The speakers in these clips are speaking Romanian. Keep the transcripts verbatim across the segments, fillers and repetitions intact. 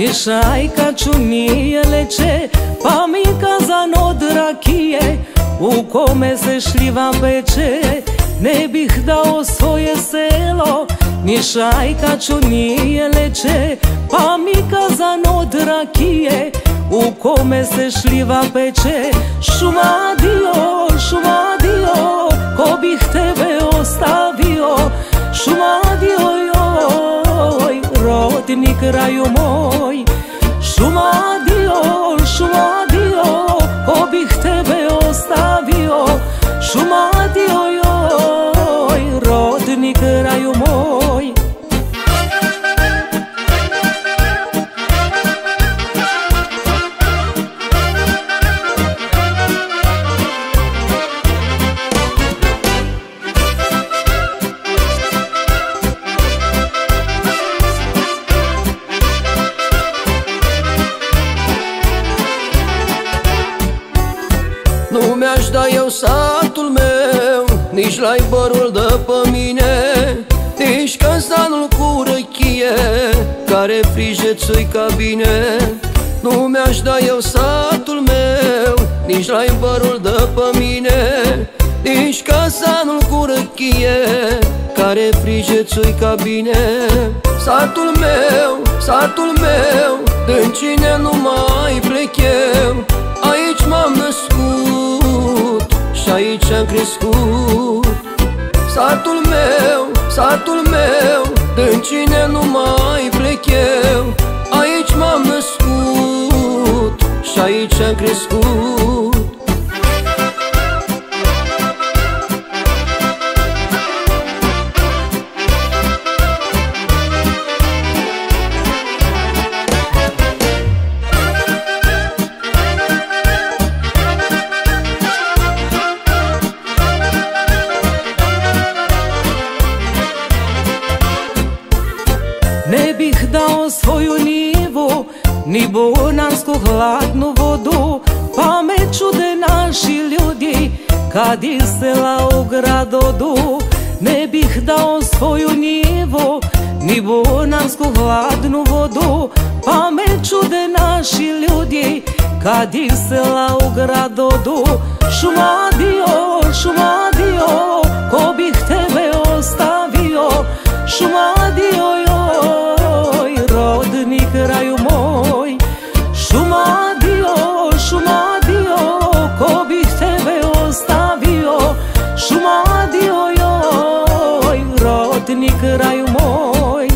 Mishajka čunijeleće, pa mi kazano drakije, u kome se šljiva peče, ne bih dao svoje selo. Mishajka čunijeleće, pa mi kazano drakije, u kome se šljiva peče. Šumadio, šumadio, ko bih tebe ostavio? Šumadio, joj, rodni kraju moj. Šumadio, šumadio, ko bih tebe ostavio? Šumadio, joj, rodni kraju moj. Nu mi-aș da eu satul meu, nici laibărul de pe mine, nici cazanul cu răchie, care frige-ți-i ca bine. Nu mi-aș da eu satul meu, nici laibărul de pe mine, nici cazanul cu răchie, care frige-ți-i ca bine. Satul meu, satul meu, din cine nu mai plec eu, aici m-am născut și aici am crescut. Satul meu, satul meu, din cine nu mai plec eu, aici m-am născut și aici am crescut. Ne bih dao svoju nivu, ni bunarsku hladnu vodu, pa me čude naši ljudi kad iz sela u grad odu. Ne bih dao svoju nivu, ni bunarsku hladnu vodu, pa me čude naši ljudi kad iz sela u grad odu. Šumadio, šumadio, ko bih tebe ostavio? Šumadio, joj, rodni kraju moj. Šumadio, šumadio, ko bih tebe ostavio? Šumadio, joj, rodni kraju moj.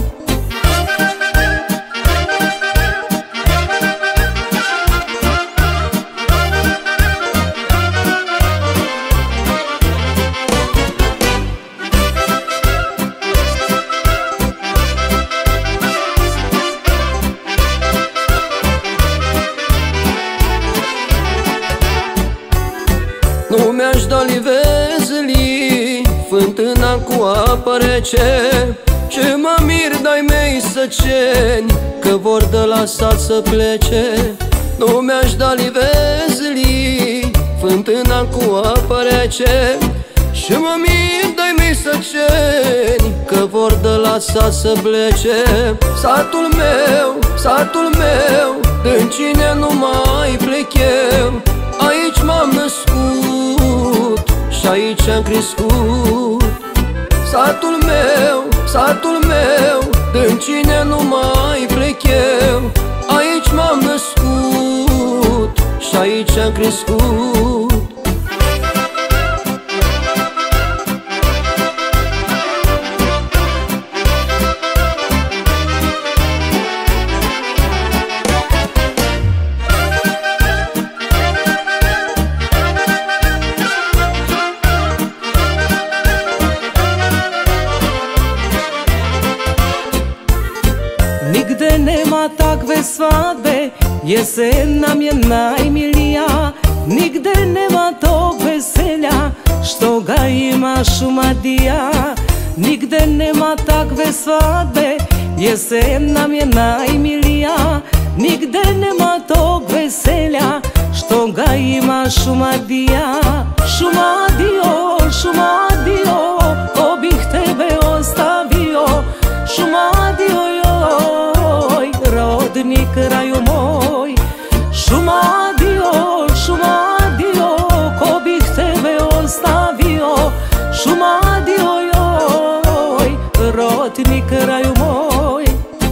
Nu mi-aș da livezeli, fântâna cu apă rece, ce mă mir de-ai mei săceni, că vor de la sat să plece. Nu mi-aș da livezeli, fântâna cu apă rece, și mă mir de-ai mei săceni, că vor de la sat să plece. Satul meu, satul meu, din cine nu mai plec eu, aici m-am născut și aici am crescut. Satul meu, satul meu, din cine nu mai plec eu, aici m-am născut și aici am crescut. Nigde nema takve svadbe, jesen nam je najmilija. Nigde nema tog veselja, što ga ima Šumadija. Nigde nema takve svadbe, jesen nam je najmilija. Nigde nema tog veselja, što ga ima Šumadija. Šumadio, šumadio, ko bih tebe ostavio? Šumadio, joj, rodni kraju moj. Šumadio, Šumadio, ko bih tebe ostavio. Šumadio joj, rodni kraju moj.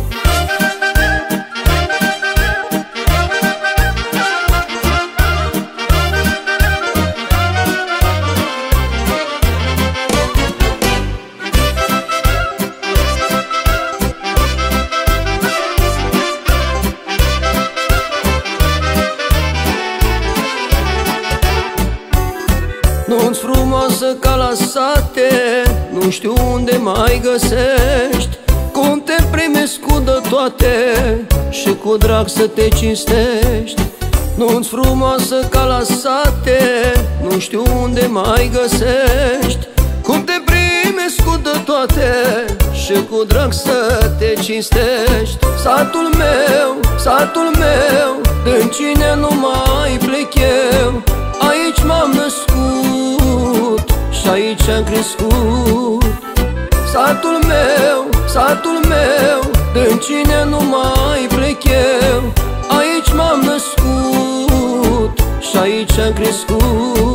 Nu-ți frumoasă ca la sate, nu știu unde mai găsești. Cum te primesc cu de toate și cu drag să te cinstești. Nu-ți frumoasă ca la sate, nu știu unde mai găsești. Cum te primesc cu de toate și cu drag să te cinstești. Satul meu, satul meu, din cine nu mai plec eu. Aici m-am născut și aici am crescut. Satul meu, satul meu, din cine nu mai plec eu. Aici m-am născut și aici am crescut.